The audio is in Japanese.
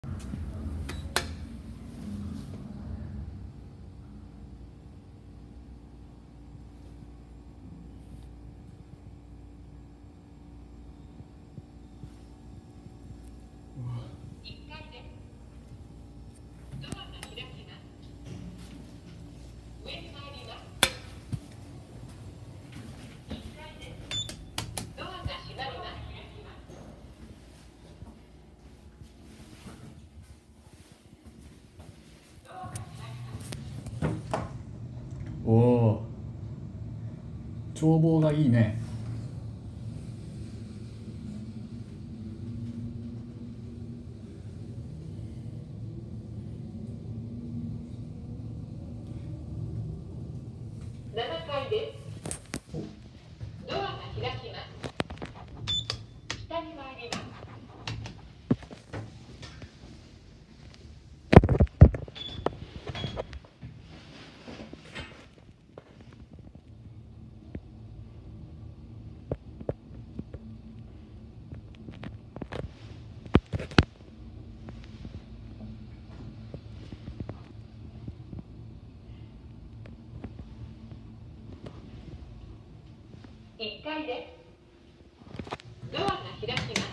おお、眺望がいいね。 7階です。ドアが開きます。下に参ります。1階です。ドアが開きます。